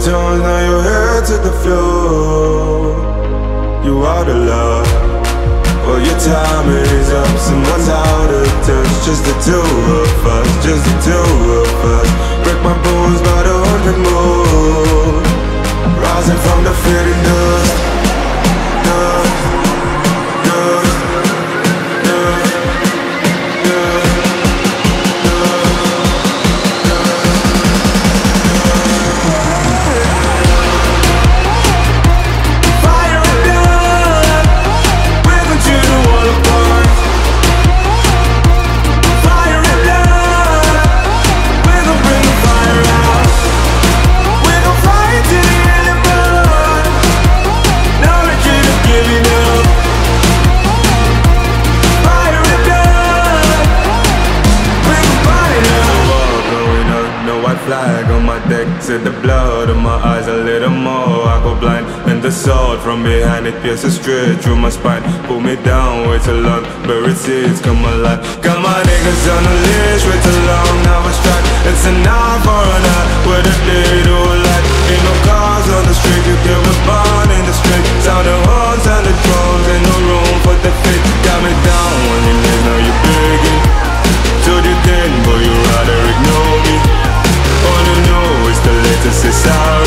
tones, now your head to the floor. You out of love, well your time is up. Someone's out of touch, just the two of us, just the two of us. Break my bones by the 100 more. Rising from the fading dust, dust, dust, dust, dust. Flag on my deck, said the blood of my eyes a little more. I go blind, and the sword from behind it pierces straight through my spine. Pull me down way too long, buried seeds come alive. Got my niggas on a leash way too long, now I strike. It's an eye for an eye, with a day to a light. Ain't no cars on the street, you get me born in the street. Sound the horns and the drums, ain't no room for the feet. Got me down when you live, now you begging. Told you then, but you rather ignore me. All you know is the latest, it's sorry.